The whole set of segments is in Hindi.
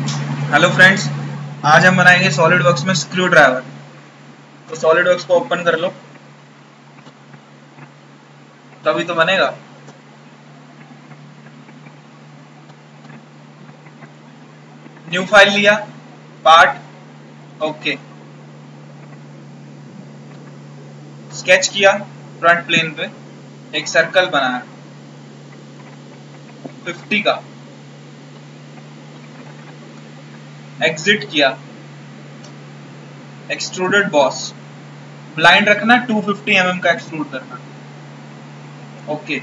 हेलो फ्रेंड्स, आज हम बनाएंगे सॉलिड वर्क्स में स्क्रू ड्राइवर। तो सॉलिड वर्क्स को ओपन कर लो, तभी तो बनेगा। न्यू फाइल लिया, पार्ट, ओके। स्केच किया, फ्रंट प्लेन पे एक सर्कल बनाया 50 का। एग्जिट किया, एक्सट्रूडेड बॉस, ब्लाइंड रखना, 250 mm का एक्सट्रूड करना, ओके।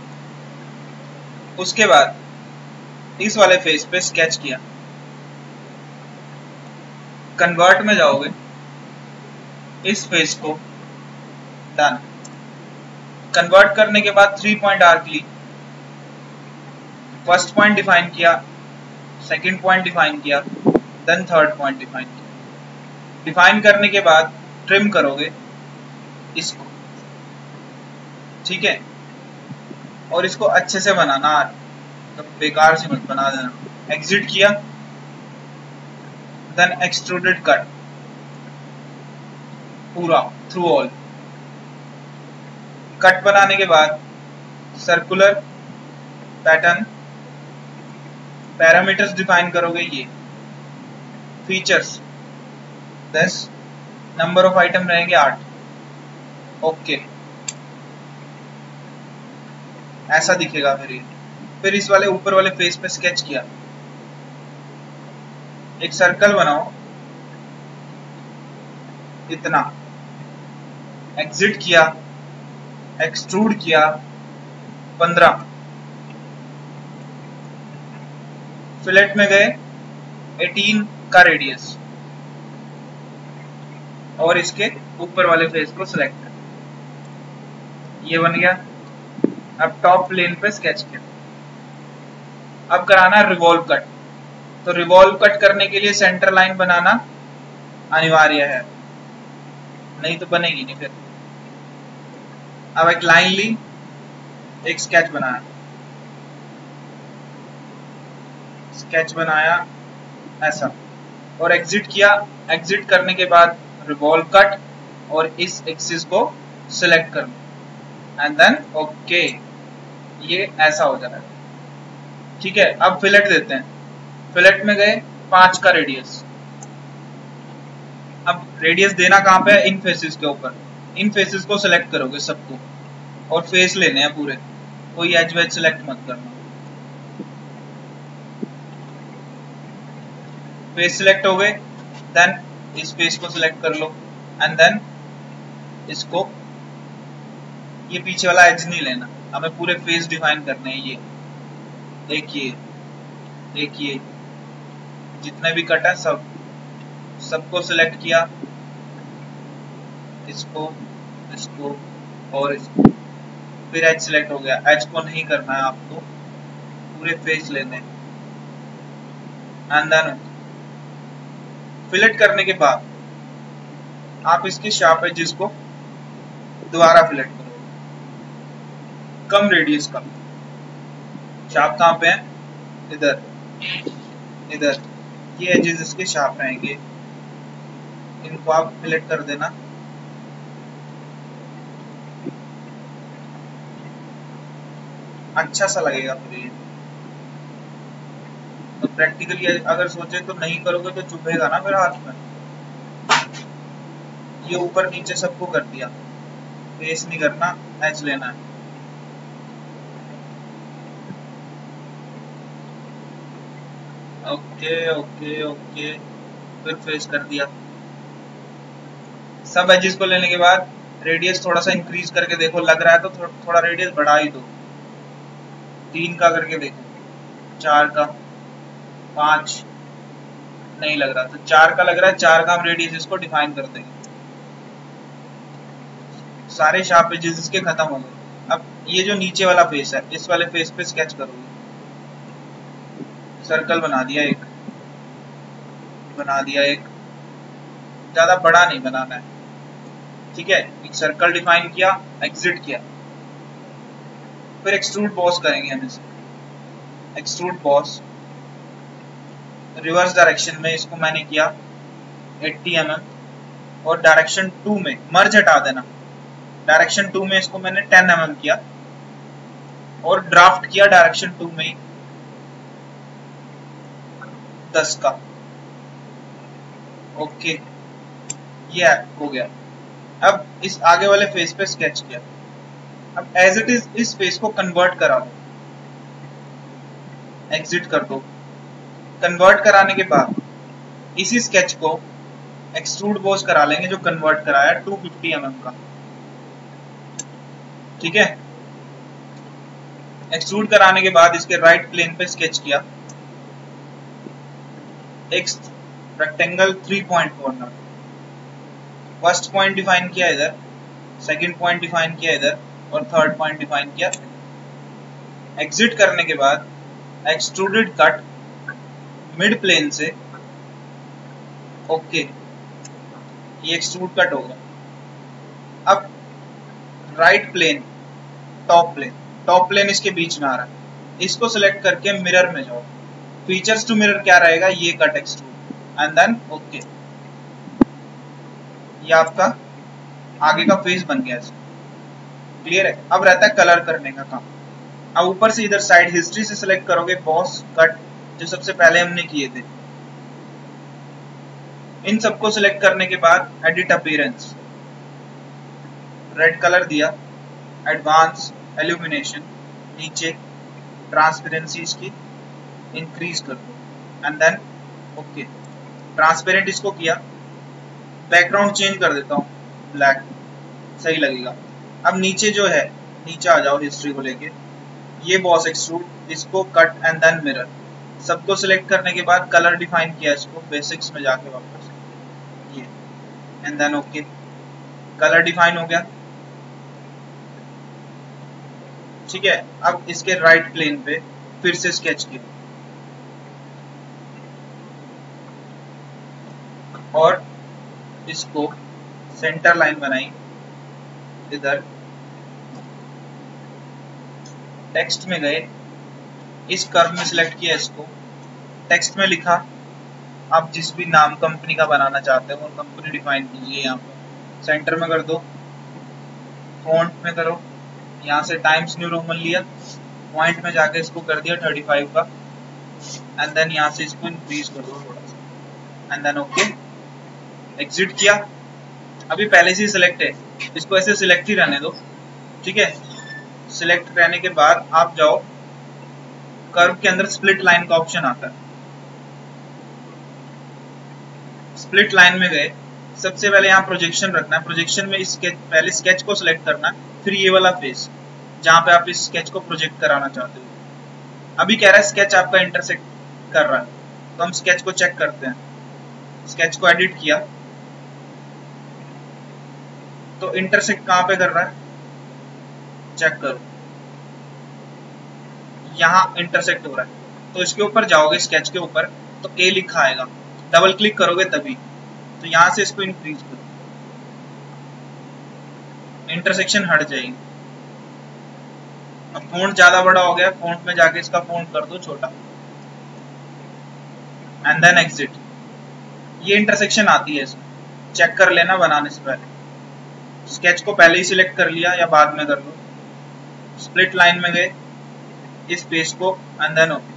उसके बाद इस वाले फेस पे स्केच किया, कन्वर्ट में जाओगे, इस फेस को डन। कन्वर्ट करने के बाद 3 पॉइंट आर्क ली, फर्स्ट पॉइंट डिफाइन किया, सेकंड पॉइंट डिफाइन किया, देन थर्ड पॉइंट डिफाइन किया। डिफाइन करने के बाद ट्रिम करोगे इसको, ठीक है। और इसको अच्छे से बनाना, तो बेकार से मत बना देना। एग्जिट किया, देन एक्सट्रूडेड कट पूरा थ्रू ऑल। कट बनाने के बाद सर्कुलर पैटर्न, पैरामीटर्स डिफाइन करोगे, ये फीचर्स 10, नंबर ऑफ आइटम रहेंगे 8, ओके। ऐसा दिखेगा फिर ये। फिर इस वाले ऊपर वाले फेस पे स्केच किया, एक सर्कल बनाओ इतना, एग्जिट किया, एक्सट्रूड किया 15, फिलेट में गए 18 का रेडियस, और इसके ऊपर वाले फेस को सिलेक्ट कर, ये बन गया। अब टॉप प्लेन पे स्केच किया। अब कराना है रिवॉल्व कट। तो रिवॉल्व कट करने के लिए सेंटर लाइन बनाना अनिवार्य है, नहीं तो बनेगी नहीं फिर। अब एक लाइन ली, एक स्केच बनाया, स्केच बनाया ऐसा, और एग्जिट किया। एग्जिट करने के बाद रिवॉल्व कट और इस एक्सिस को सिलेक्ट कर लो, एंड देन ओके, ये ऐसा हो जाएगा, ठीक है। अब फिलेट देते हैं। फिलेट में गए 5 का रेडियस। अब रेडियस देना कहाँ पे है? इन फेसेस के ऊपर। इन फेसेस को सिलेक्ट करोगे सबको, और फेस लेने हैं पूरे, कोई एज वेज सिलेक्ट मत करना। फेस सिलेक्ट हो गए, देन इस फेस को सिलेक्ट कर लो, एंड देन इसको, ये पीछे वाला एज नहीं लेना, हमें पूरे फेस डिफाइन करने हैं। ये देखिए, देखिए जितने भी कट है सबको सिलेक्ट किया, इसको, इसको और इसको। फिर एज सिलेक्ट हो गया। एज को नहीं करना है आपको, पूरे फेस लेने, एंड देन फिलेट करने के बाद आप इसके शार्प एजेस को दोबारा फिलेट करो, कम रेडियस का। शार्प कहाँ पे है? इधर, इधर। ये एजेस इसके शार्प रहेंगे, इनको आप फिलेट कर देना। अच्छा सा लगेगा फिर ये। तो प्रैक्टिकली अगर सोचे तो नहीं करोगे तो चुभेगा ना फिर हाथ में। ये ऊपर नीचे सबको कर दिया, फेस नहीं करना, एज लेना है। ओके ओके ओके, फिर फेस कर दिया। सब एजेस को लेने के बाद रेडियस थोड़ा सा इंक्रीज करके देखो, लग रहा है तो थोड़ा रेडियस बढ़ा ही दो। 3 का करके देखो, 4 का, 5 नहीं लग रहा तो 4 का लग रहा है, 4 का हम रेडियस इसको डिफाइन कर देंगे। सारे शार्प एजेस इसके खत्म हो गए। अब ये जो नीचे वाला फेस है, इस वाले फेस पे स्केच करोगे, सर्कल बना दिया एक, बना दिया एक, ज्यादा बड़ा नहीं बनाना है, ठीक है। एक सर्कल डिफाइन किया, एग्जिट किया। फिर एक्सट्रूड बॉस करेंगे हम इसे, एक्सट्रूड बॉस, रिवर्स डायरेक्शन में इसको मैंने किया 80 mm और डायरेक्शन 2 में मर्ज हटा देना, डायरेक्शन 2 में इसको मैंने 10 mm किया और ड्राफ्ट किया डायरेक्शन 2 में 10 का। ओके, ये हो गया। अब इस आगे वाले फेस पे स्केच किया। अब एज इट इज इस फेस को कन्वर्ट करा दो, एग्जिट कर दो। कन्वर्ट कराने के बाद इसी स्केच को एक्सट्रूड बॉस करा लेंगे जो कन्वर्ट कराया 250 mm का। ठीक है, एक्सट्रूड कराने के बाद इसके राइट प्लेन पे स्केच किया एक rectangle 3 point corner. First point define किया इधर, सेकंड पॉइंट डिफाइन किया इधर और थर्ड पॉइंट डिफाइन किया। एग्जिट करने के बाद एक्सट्रूडेड कट मिड प्लेन से। ओके, ये एक्सट्रूड कट हो गया। अब राइट प्लेन, टॉप प्लेन इसके बीच में आ रहा है, इसको सिलेक्ट करके मिरर में जाओ। फीचर्स टू मिरर क्या रहेगा, ये cut extrude and then okay. ये आपका आगे का फेस बन गया। क्लियर है। अब रहता है कलर करने का काम। अब ऊपर से इधर साइड हिस्ट्री से सिलेक्ट करोगे बॉस कट जो सबसे पहले हमने किए थे। इन सबको सिलेक्ट करने के बाद एडिट अपीयरेंस, रेड कलर दिया, एडवांस इल्यूमिनेशन, नीचे ट्रांसपेरेंसी इसकी इंक्रीज कर दो एंड देन ओके। ट्रांसपेरेंट इसको किया, बैकग्राउंड चेंज कर देता हूँ ब्लैक, सही लगेगा। अब नीचे जो है, नीचे आ जाओ हिस्ट्री को लेके, ये बॉस एक्सट्रूड, इसको कट एंड देन मिरर। सबको सिलेक्ट करने के बाद कलर डिफाइन किया, इसको बेसिक्स में जाके वापस ये and then okay. Colour define हो गया। ठीक है, अब इसके राइट प्लेन पे फिर से स्केच किया और इसको सेंटर लाइन बनाई इधर। टेक्स्ट में गए, इस कर्व में सिलेक्ट किया, इसको टेक्स्ट में लिखा। आप जिस भी नाम कंपनी का बनाना चाहते हो वो कंपनी डिफाइन कीजिए। यहाँ पे सेंटर में कर दो, फॉन्ट में करो, यहाँ से टाइम्स न्यू रोमन लिया, पॉइंट में जाके इसको कर दिया 35 का एंड देन यहाँ से इसको इंक्रीज कर दो थोड़ा सा एंड देन ओके। एग्जिट किया। अभी पहले से ही सिलेक्ट है, इसको ऐसे सिलेक्ट ही रहने दो। ठीक है, सिलेक्ट रहने के बाद आप जाओ, कर्व के अंदर स्प्लिट लाइन का ऑप्शन आता है। स्प्लिट लाइन में गए, सबसे पहले यहाँ प्रोजेक्शन रखना है। प्रोजेक्शन में इस पहले स्केच को सिलेक्ट करना है, फिर ये वाला फेस जहां पे आप इस स्केच को प्रोजेक्ट कराना चाहते हो। अभी कह रहा है स्केच आपका इंटरसेक्ट कर रहा है, तो हम स्केच को चेक करते हैं। स्केच को एडिट किया तो इंटरसेक्ट कहां पे कर रहा है, चेक करो, यहाँ इंटरसेक्ट हो रहा है। तो इसके ऊपर जाओगे, स्केच के ऊपर, तो ए लिखा आएगा, डबल क्लिक करोगे तभी। तो यहां से इसको इंक्रीज करो, इंटरसेक्शन हट जाएगी। अब फॉन्ट ज्यादा बड़ा हो गया, फॉन्ट में जाके इसका फॉन्ट कर दो छोटा एंड देन एग्जिट। ये इंटरसेक्शन आती है, इसमें चेक कर लेना बनाने से पहले। स्केच को पहले ही सिलेक्ट कर लिया या बाद में कर लो। स्प्लिट लाइन में गए, इस पेज को एंड देन ओके।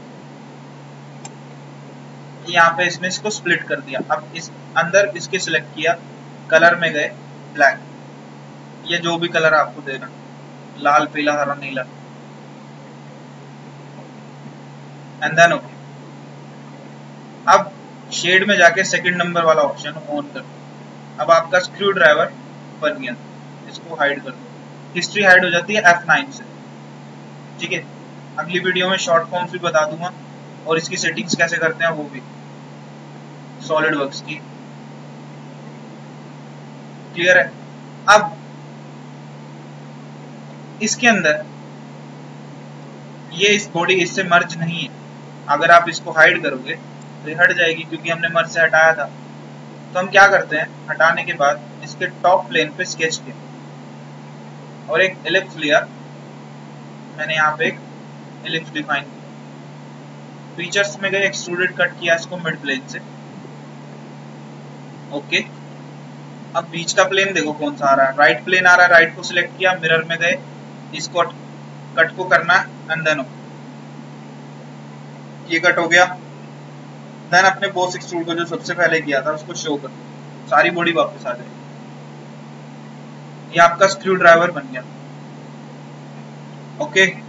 यहाँ पे इसने इसको स्प्लिट कर दिया। अब इस अंदर इसके सिलेक्ट किया, कलर में गए ब्लैक, ये जो भी कलर आपको देना, लाल पीला हरा नीला एंड देन ओके। अब शेड में जाके सेकंड नंबर वाला ऑप्शन ऑन कर दो। अब आपका स्क्रू ड्राइवर बन गया, इसको हाइड कर दो। हिस्ट्री हाइड हो जाती है F9 से। ठीक है, अगली वीडियो में शॉर्ट फॉर्म्स भी बता दूंगा और इसकी सेटिंग्स कैसे करते हैं वो भी, सॉलिड वर्क्स की। क्लियर है। अब इसके अंदर ये इस बॉडी इससे मर्ज नहीं है, अगर आप इसको हाइड करोगे तो ये हट जाएगी क्योंकि हमने मर्ज से हटाया था। तो हम क्या करते हैं, हटाने के बाद इसके टॉप प्लेन पे स्केच किया और एक एलिप्स लिया। मैंने यहाँ पे एक एलिप्स डिफाइन किया। फीचर्स में गए, एक्सट्रूडेड कट किया इसको मिड प्लेन से। ओके, अब बीच का प्लेन देखो कौन सा आ रहा है, राइट प्लेन आ रहा है, राइट को सिलेक्ट किया, मिरर में गए, इसको कट को करना एंड देन ये कट हो गया। देन अपने बॉस एक्सट्रूड को जो सबसे पहले किया था उसको शो कर, सारी बॉडी वापस आ जाएगी। ये आपका स्क्रू ड्राइवर बन गया। ओके